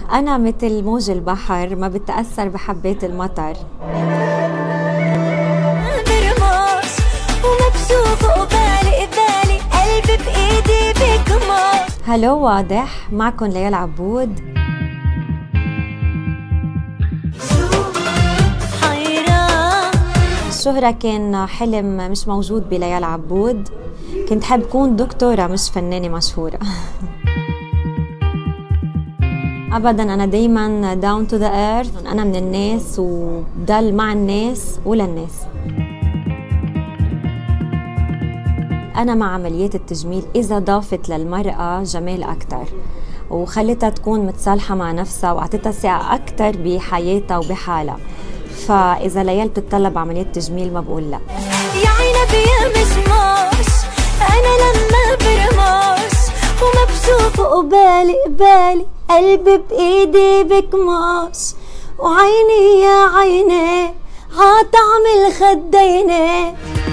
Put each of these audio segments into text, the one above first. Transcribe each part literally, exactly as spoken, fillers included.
أنا مثل موج البحر ما بتأثر بحبات المطر. برماش ومبسوط وبالي قبالي قلبي بإيدي بكماش. هلو واضح، معكن ليال عبود. الشهرة كان حلم مش موجود بليال عبود. كنت حب كون دكتورة مش فنانة مشهورة. أبداً، أنا دايماً down to the earth. أنا من الناس وضل مع الناس وللناس. أنا مع عمليات التجميل إذا ضافت للمرأة جمال أكتر وخلتها تكون متصالحة مع نفسها وعطتها ثقة أكتر بحياتها وبحالها. فإذا ليال بتتطلب عمليات تجميل ما بقول لا. يا عيني يا مشماش أنا لما برماش ومبسوط وقبالي قبالي قلبي بإيدي بكماش. وعيني يا عيني عطعم الخديني.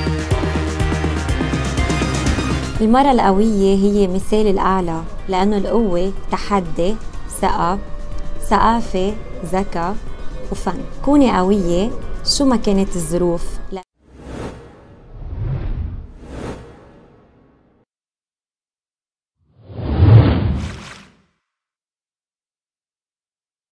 المرأة القوية هي مثال الأعلى، لأنه القوة تحدي، ثقة، ثقافة، ذكاء وفن. كوني قوية شو ما كانت الظروف.